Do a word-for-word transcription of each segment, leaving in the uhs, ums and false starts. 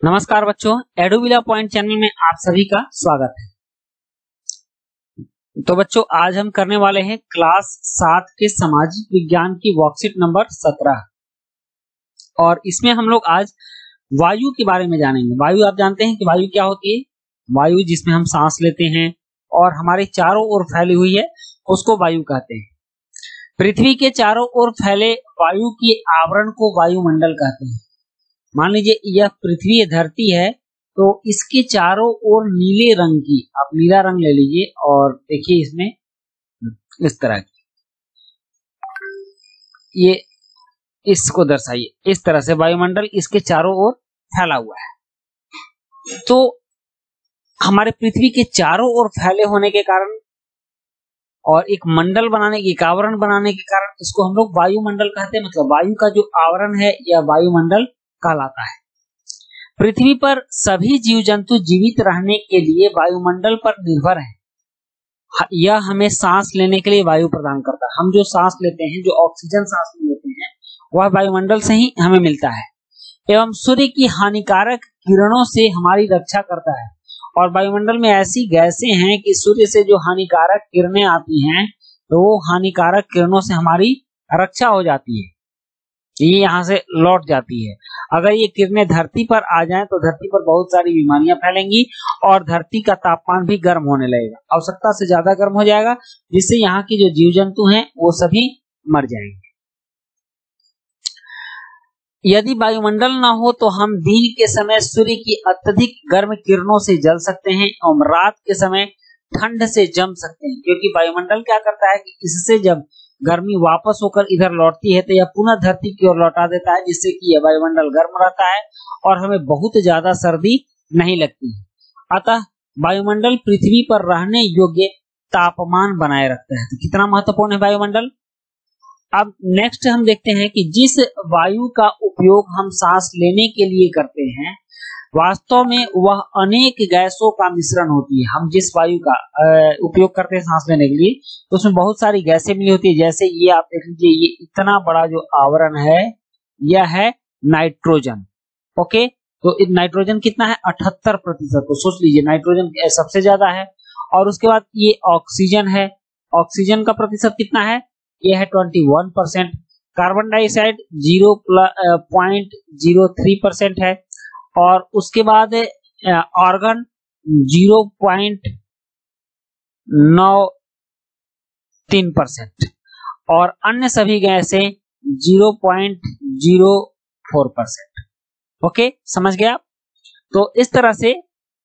नमस्कार बच्चों, एडुविला point channel में आप सभी का स्वागत है। तो बच्चों, आज हम करने वाले हैं क्लास सात के सामाजिक विज्ञान की वर्कशीट नंबर सत्रह और इसमें हम लोग आज वायु के बारे में जानेंगे। वायु आप जानते हैं कि वायु क्या होती है। वायु जिसमें हम सांस लेते हैं और हमारे चारों ओर फैली हुई है उसको वायु कहते हैं। पृथ्वी के चारों ओर फैले वायु के आवरण को वायुमंडल कहते हैं। मान लीजिए यह पृथ्वी धरती है तो इसके चारों ओर नीले रंग की, आप नीला रंग ले लीजिए और देखिए इसमें इस तरह की, ये इसको दर्शाइए इस तरह से वायुमंडल इसके चारों ओर फैला हुआ है। तो हमारे पृथ्वी के चारों ओर फैले होने के कारण और एक मंडल बनाने की, एक आवरण बनाने के कारण इसको हम लोग वायुमंडल कहते हैं। मतलब वायु का जो आवरण है यह वायुमंडल कहलाता है। पृथ्वी पर सभी जीव जंतु जीवित रहने के लिए वायुमंडल पर निर्भर है। यह हमें सांस लेने के लिए वायु प्रदान करता है। हम जो सांस लेते हैं, जो ऑक्सीजन सांस में लेते हैं, वह वायुमंडल से ही हमें मिलता है एवं सूर्य की हानिकारक किरणों से हमारी रक्षा करता है। और वायुमंडल में ऐसी गैसें हैं कि सूर्य से जो हानिकारक किरणें आती हैं तो वो हानिकारक किरणों से हमारी रक्षा हो जाती है, ये यहाँ से लौट जाती है। अगर ये किरणें धरती पर आ जाएं तो धरती पर बहुत सारी बीमारियां फैलेंगी और धरती का तापमान भी गर्म होने लगेगा, आवश्यकता से ज्यादा गर्म हो जाएगा, जिससे यहाँ की जो जीव जंतु हैं वो सभी मर जाएंगे। यदि वायुमंडल न हो तो हम दिन के समय सूर्य की अत्यधिक गर्म किरणों से जल सकते हैं और रात के समय ठंड से जम सकते हैं, क्योंकि वायुमंडल क्या करता है कि इससे जब गर्मी वापस होकर इधर लौटती है तो यह पुनः धरती की ओर लौटा देता है, जिससे कि यह वायुमंडल गर्म रहता है और हमें बहुत ज्यादा सर्दी नहीं लगती है। अतः वायुमंडल पृथ्वी पर रहने योग्य तापमान बनाए रखता है। तो कितना महत्वपूर्ण है वायुमंडल। अब नेक्स्ट हम देखते हैं कि जिस वायु का उपयोग हम सांस लेने के लिए करते हैं, वास्तव में वह अनेक गैसों का मिश्रण होती है। हम जिस वायु का उपयोग करते हैं सांस लेने के लिए तो उसमें बहुत सारी गैसें मिली होती है। जैसे ये आप देख लीजिए, ये इतना बड़ा जो आवरण है यह है नाइट्रोजन। ओके, तो नाइट्रोजन कितना है, अठहत्तर प्रतिशत। तो सोच लीजिए नाइट्रोजन सबसे ज्यादा है। और उसके बाद ये ऑक्सीजन है, ऑक्सीजन का प्रतिशत कितना है, ये है इक्कीस percent. Carbon dioxide zero point zero three percent है। और उसके बाद ऑर्गन जीरो पॉइंट नौ तीन परसेंट और अन्य सभी गैसें zero point zero four percent. Okay, समझ गया। तो इस तरह से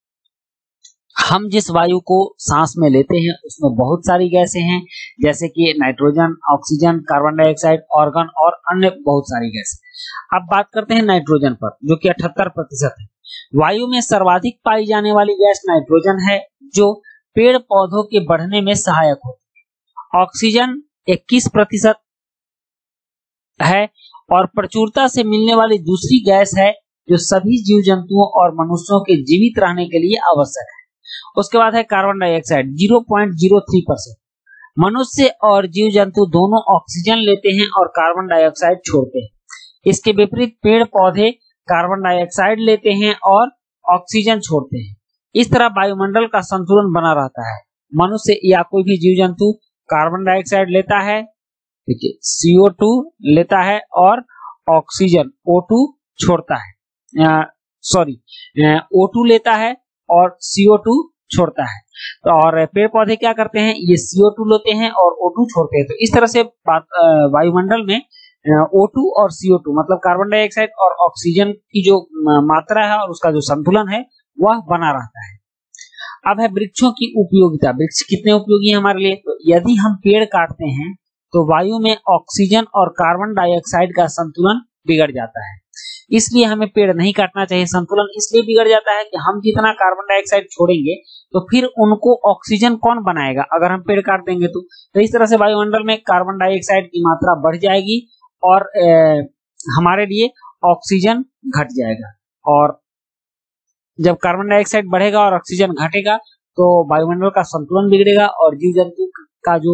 हम जिस वायु को सांस में लेते हैं उसमें बहुत सारी गैसें हैं, जैसे कि nitrogen, oxygen, carbon dioxide, argon और अन्य बहुत सारी गैसें। अब बात करते हैं नाइट्रोजन पर, जो कि अठहत्तर प्रतिशत है। वायु में सर्वाधिक पाई जाने वाली गैस नाइट्रोजन है, जो पेड़ पौधों के बढ़ने में सहायक होती है। ऑक्सीजन इक्कीस प्रतिशत है और प्रचुरता से मिलने वाली दूसरी गैस है जो सभी जीव जंतुओं और मनुष्यों के जीवित रहने के लिए आवश्यक है। उसके बाद है carbon dioxide zero point zero three percent. मनुष्य और जीव जंतु दोनों ऑक्सीजन लेते हैं और कार्बन डाइऑक्साइड छोड़ते हैं। इसके विपरीत पेड़ पौधे कार्बन डाइऑक्साइड लेते हैं और ऑक्सीजन छोड़ते हैं। इस तरह वायुमंडल का संतुलन बना रहता है। मनुष्य या कोई भी जीव जंतु कार्बन डाइऑक्साइड लेता है, देखिए सी ओ टू लेता है और ऑक्सीजन ओ टू छोड़ता है, सॉरी ओ टू लेता है और सी ओ टू छोड़ता है। तो और पेड़ पौधे क्या करते हैं, ये सी ओ टू लेते हैं और ओ टू छोड़ते हैं। तो इस तरह से वायुमंडल में ओ टू और सी ओ टू मतलब कार्बन डाइऑक्साइड और ऑक्सीजन की जो मात्रा है और उसका जो संतुलन है वह बना रहता है। अब है वृक्षों की उपयोगिता। वृक्ष कितने उपयोगी है हमारे लिए। तो यदि हम पेड़ काटते हैं तो वायु में ऑक्सीजन और कार्बन डाइऑक्साइड का संतुलन बिगड़ जाता है, इसलिए हमें पेड़ नहीं काटना चाहिए। संतुलन इसलिए बिगड़ जाता है कि हम जितना कार्बन डाइऑक्साइड छोड़ेंगे तो फिर उनको ऑक्सीजन कौन बनाएगा, अगर हम पेड़ काट देंगे तो। तो इस तरह से वायुमंडल में कार्बन डाइऑक्साइड की मात्रा बढ़ जाएगी और ए, हमारे लिए ऑक्सीजन घट जाएगा। और जब कार्बन डाइऑक्साइड बढ़ेगा और ऑक्सीजन घटेगा तो वायुमंडल का संतुलन बिगड़ेगा और जीव जंतु का जो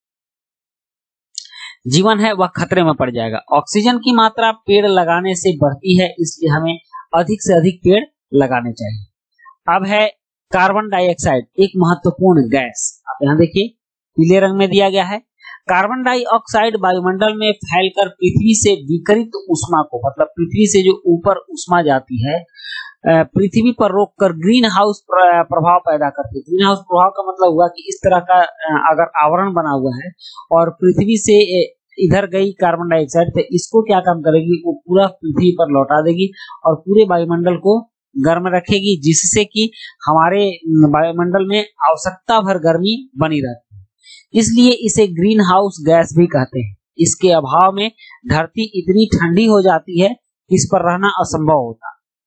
जीवन है वह खतरे में पड़ जाएगा। ऑक्सीजन की मात्रा पेड़ लगाने से बढ़ती है, इसलिए हमें अधिक से अधिक पेड़ लगाने चाहिए। अब है कार्बन डाइऑक्साइड, एक महत्वपूर्ण गैस। आप यहाँ देखिए पीले रंग में दिया गया है। कार्बन डाइऑक्साइड वायुमंडल में फैलकर पृथ्वी से विकिरित ऊष्मा को, मतलब पृथ्वी से जो ऊपर ऊष्मा जाती है, पृथ्वी पर रोककर ग्रीन हाउस प्रभाव पैदा करती है। ग्रीन हाउस प्रभाव का मतलब हुआ कि इस तरह का अगर आवरण बना हुआ है और पृथ्वी से इधर गई कार्बन डाइऑक्साइड, तो इसको क्या काम करेगी, वो पूरा पृथ्वी पर लौटा देगी और पूरे वायुमंडल को गर्म रखेगी, जिससे कि हमारे वायुमंडल में आवश्यकता भर गर्मी बनी रहती है। इसलिए इसे ग्रीन हाउस गैस भी कहते हैं। इसके अभाव में धरती इतनी ठंडी हो जाती है कि इस पर रहना असंभव होता।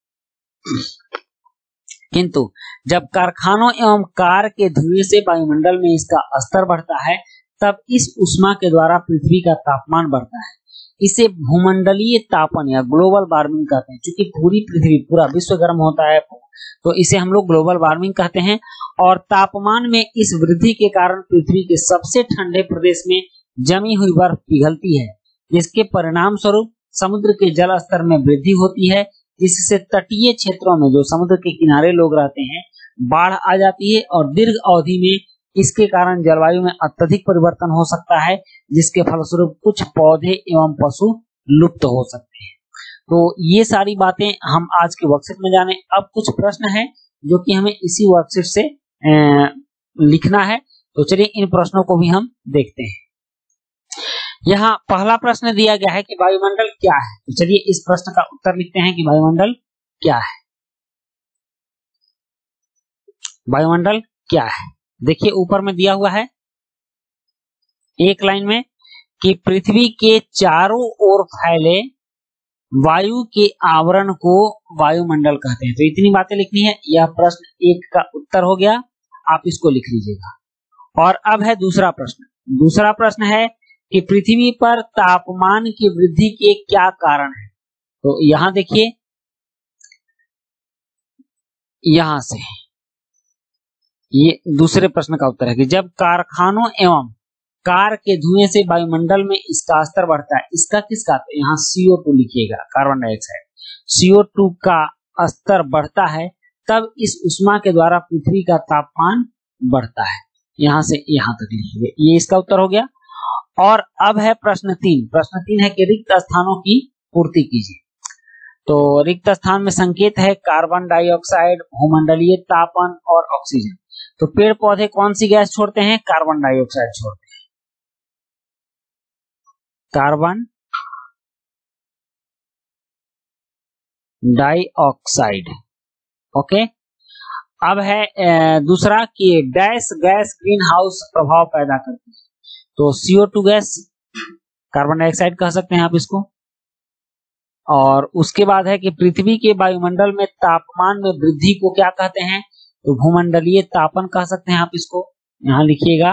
किंतु जब कारखानों एवं कार के धुएं से वायुमंडल में इसका स्तर बढ़ता है, तब इस ऊष्मा के द्वारा पृथ्वी का तापमान बढ़ता है। इसे भूमंडलीय तापन या ग्लोबल वार्मिंग कहते हैं। क्योंकि पूरी पृथ्वी, पूरा विश्व गर्म होता है, तो इसे हम लोग ग्लोबल वार्मिंग कहते हैं। और तापमान में इस वृद्धि के कारण पृथ्वी के सबसे ठंडे प्रदेश में जमी हुई बर्फ पिघलती है, जिसके परिणाम स्वरूप समुद्र के जल स्तर में वृद्धि होती है, जिससे तटीय क्षेत्रों में जो समुद्र के किनारे लोग रहते हैं, बाढ़ आ जाती है और दीर्घ अवधि में इसके कारण जलवायु में अत्यधिक परिवर्तन हो सकता है, जिसके फलस्वरूप कुछ पौधे एवं पशु लुप्त हो सकते हैं। तो ये सारी बातें हम आज के वर्कशीट में जाने। अब कुछ प्रश्न है जो कि हमें इसी वर्कशीट से ए, लिखना है, तो चलिए इन प्रश्नों को भी हम देखते हैं। यहाँ पहला प्रश्न दिया गया है कि वायुमंडल क्या है। तो चलिए इस प्रश्न का उत्तर लिखते हैं कि वायुमंडल क्या है। वायुमंडल क्या है, देखिए ऊपर में दिया हुआ है एक लाइन में कि पृथ्वी के चारों ओर फैले वायु के आवरण को वायुमंडल कहते हैं। तो इतनी बातें लिखनी है। यह प्रश्न एक का उत्तर हो गया, आप इसको लिख लीजिएगा। और अब है दूसरा प्रश्न। दूसरा प्रश्न है कि पृथ्वी पर तापमान की वृद्धि के क्या कारण है। तो यहां देखिए, यहां से ये दूसरे प्रश्न का उत्तर है कि जब कारखानों एवं कार के धुएं से वायुमंडल में इसका स्तर बढ़ता है। इसका किसका, यहाँ सी ओ टू लिखिएगा, carbon dioxide. C O two का स्तर बढ़ता है, तब इस उष्मा के द्वारा पृथ्वी का तापमान बढ़ता है। यहां से यहां तक लिखिए, ये इसका उत्तर हो गया। और अब है प्रश्न तीन। प्रश्न तीन है कि रिक्त स्थानों की पूर्ति कीजिए। तो रिक्त स्थान में संकेत है कार्बन डाइऑक्साइड, भूमंडलीय तापन और ऑक्सीजन। तो पेड़ पौधे कौन सी गैस छोड़ते हैं, कार्बन डाइऑक्साइड छोड़ते हैं। Carbon dioxide, okay. अब है दूसरा कि डैश गैस ग्रीन हाउस प्रभाव पैदा करती है। तो C O two gas, carbon dioxide कह सकते हैं आप इसको। और उसके बाद है कि पृथ्वी के वायुमंडल में तापमान में वृद्धि को क्या कहते हैं, तो भूमंडलीय तापन कह सकते हैं आप इसको। यहां लिखिएगा,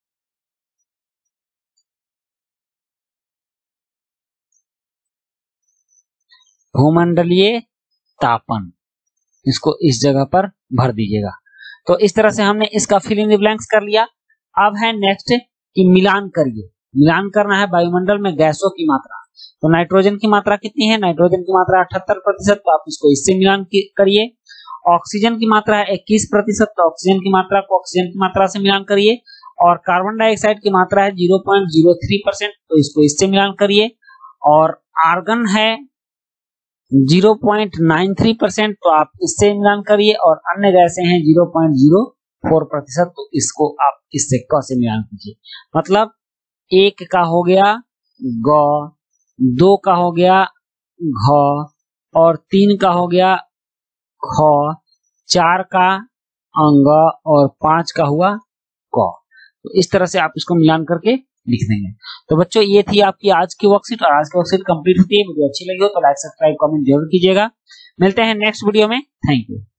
भूमंडलीय तापन, इसको इस जगह पर भर दीजिएगा। तो इस तरह से हमने इसका फिल इन द ब्लैंक्स कर लिया। अब है नेक्स्ट कि मिलान करिए। मिलान करना है वायुमंडल में गैसों की मात्रा। तो नाइट्रोजन की मात्रा कितनी है, नाइट्रोजन की मात्रा अठहत्तर प्रतिशत, तो आप इसको इससे मिलान करिए। ऑक्सीजन की मात्रा है इक्कीस प्रतिशत, तो ऑक्सीजन की मात्रा को ऑक्सीजन की मात्रा से मिलान करिए। और कार्बन डाइऑक्साइड की मात्रा है zero point zero three percent, तो इसको इससे मिलान करिए। और आर्गन है zero point nine three percent, तो आप इससे मिलान करिए। और अन्य गैसें हैं जीरो पॉइंट जीरो फोर प्रतिशत, तो इसको आप इससे क से मिलान कीजिए। मतलब एक का हो गया ग, दो का हो गया घ, और तीन का हो गया ख, चार का अंग और पांच का हुआ क। तो इस तरह से आप इसको मिलान करके लिख देंगे। तो बच्चों ये थी आपकी आज की वर्कशीट, और आज की वर्कशीट कंप्लीट होती है। वीडियो अच्छी लगी हो तो लाइक, सब्सक्राइब, कमेंट जरूर कीजिएगा। मिलते हैं नेक्स्ट वीडियो में। Thank you.